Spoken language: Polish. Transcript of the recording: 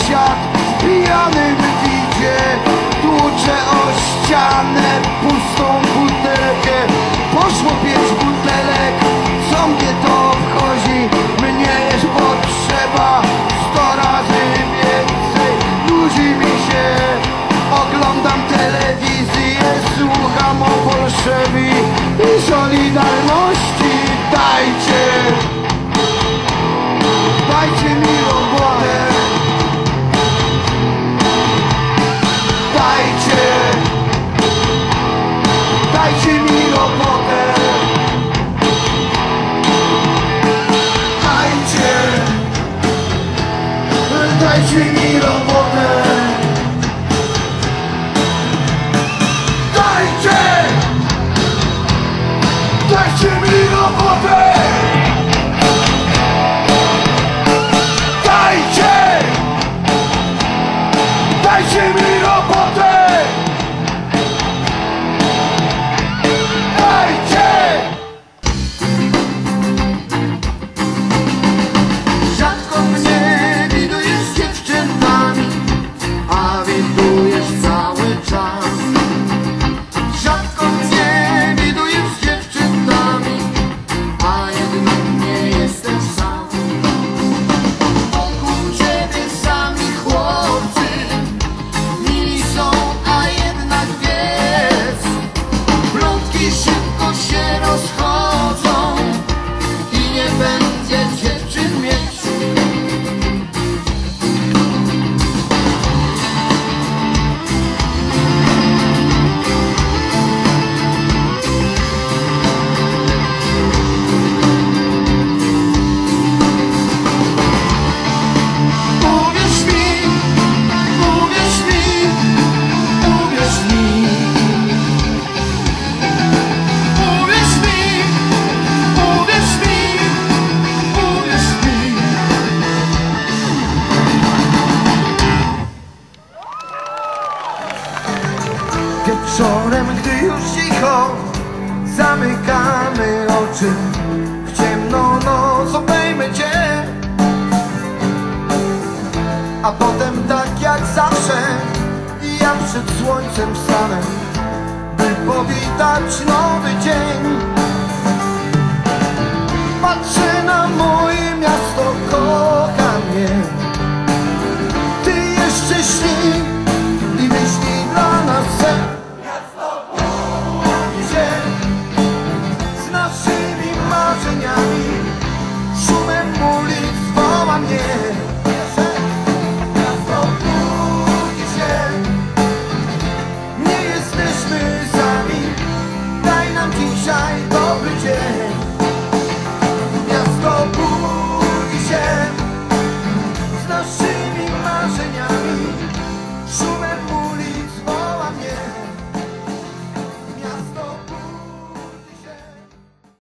sąsiad pijany w widzie tłucze o ścianę pustą butelkę. Poszło 5 butelek, co mnie to obchodzi? Mnie jest potrzeba 100 razy więcej. Nudzi mi się, oglądam telewizję, słucham o Bolszewi i Solidarności. Dajcie mi robotę. Dajcie mi robotę. Dajcie mi robotę. Dajcie mi robotę. Dajcie mi robotę. Rzadko mnie widujesz z dziewczynami, a widujesz cały czas. Rzadko mnie widujesz z dziewczynami, a jednak nie jestem sam. Wokół ciebie sami chłopcy, mili są, a jednak wiesz, plotki szybko się rozchodzą i nie będzie dziewczyn mieć. Wieczorem, gdy już cicho zamykamy oczy, w ciemną noc obejmę cię, a potem tak jak zawsze ja przed słońcem stanę, by powitać nowy dzień. Patrzę na moje miasto, kocham je. Ty jeszcze śni i myśli dla nas sen. Z naszymi marzeniami, szumem ulic woła mnie. Miasto budzi się, nie jesteśmy sami. Daj nam dzisiaj dobry dzień.